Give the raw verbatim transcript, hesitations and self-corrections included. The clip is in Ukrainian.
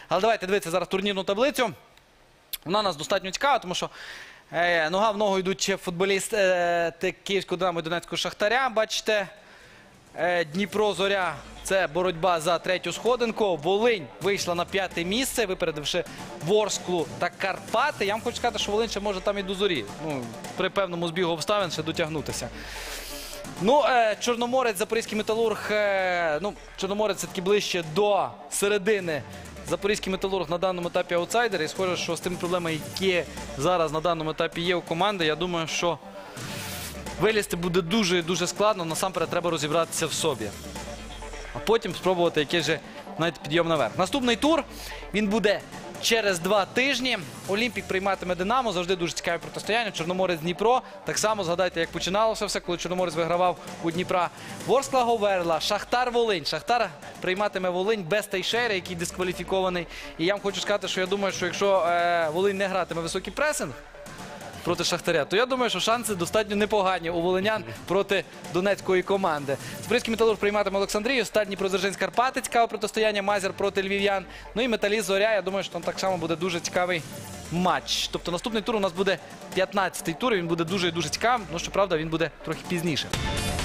Але давайте дивитися зараз турнірну таблицю. Вона нас достатньо цікава, тому що е, нога в ногу йдуть футболісти е, Київського Динамо і Донецького Шахтаря. Бачите, е, Дніпро, Зоря – це боротьба за третю сходинку. Волинь вийшла на п'яте місце, випередивши Ворсклу та Карпати. Я вам хочу сказати, що Волинь ще може там і до Зорі. Ну, при певному збігу обставин ще дотягнутися. Ну, е, Чорноморець, Запорізький Металург, е, ну, Чорноморець все-таки ближче до середини. Запорізький Металург на даному етапі аутсайдер. І схоже, що з тими проблемами, які зараз на даному етапі є у команди, я думаю, що вилізти буде дуже-дуже складно. Насамперед треба розібратися в собі. А потім спробувати якийсь же навіть підйом наверх. Наступний тур, він буде через два тижні. Олімпік прийматиме Динамо. Завжди дуже цікаве протистояння. Чорноморець, Дніпро. Так само згадайте, як починалося все, коли Чорноморець вигравав у Дніпра. Ворскла, Говерла, Шахтар, Волинь. Шахтар прийматиме Волинь без Тейшери, який дискваліфікований. І я вам хочу сказати, що я думаю, що якщо е, Волинь не гратиме високий пресинг проти Шахтаря, то я думаю, що шанси достатньо непогані у волинян проти донецької команди. Запорізький Металург прийматиме Олександрію, Сталь Дніпродзержинськ Карпати, цікаве протистояння, Мазір проти львів'ян. Ну і Металіст Зоря, я думаю, що там так само буде дуже цікавий матч. Тобто наступний тур у нас буде п'ятнадцятий тур, і він буде дуже і дуже цікавим, ну, щоправда, він буде трохи пізніше.